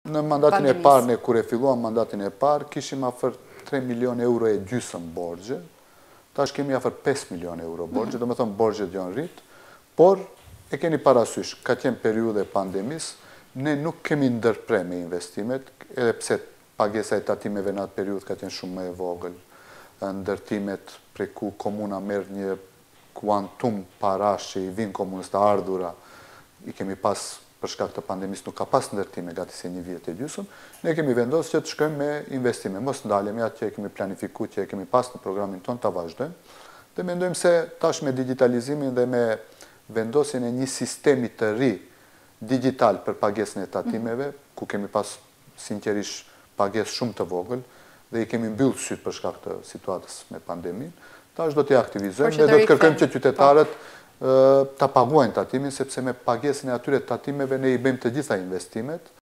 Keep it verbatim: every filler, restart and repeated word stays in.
Në mandatin e pandemisë. parë, ne kur e filluam mandatin e parë, kishim afër tre milion euro e gjysëm borxhe, tash kemi afër pesë milion euro borxhe, do me thonë borxhet janë rrit, por e keni parasysh, ka qenë periudhe e pandemisë, ne nuk kemi ndërpre me investimet, edhe pse pagesa e tatimeve në atë periudhë ka qenë shumë më e vogël. Ndërtimet prej ku komuna merr një kuantum parash që i vinë komunës të ardhura, i kemi pas për shkak të pandemisë nuk ka pas ndërtime gati se një vjet e gjysmë, ne kemi vendosur që të shkojmë me investime. Mos ndalemi atë që e kemi planifikuar, që e kemi pas në programin ton, ta vazhdojmë. Dhe mendojmë se tash me digitalizimin dhe me vendosjen e një sistemi të ri digital për pagesën e tatimeve, ku kemi pas sinqerisht pagesë shumë të vogël dhe i kemi mbyllë syt për shkak të situatës me pandemin, tash do t'i aktivizojmë dhe do të kërkojmë që qytetarët ta paguajnë tatimin, sepse me pagesën e atyre tatimeve ne i bëjmë të gjitha investimet,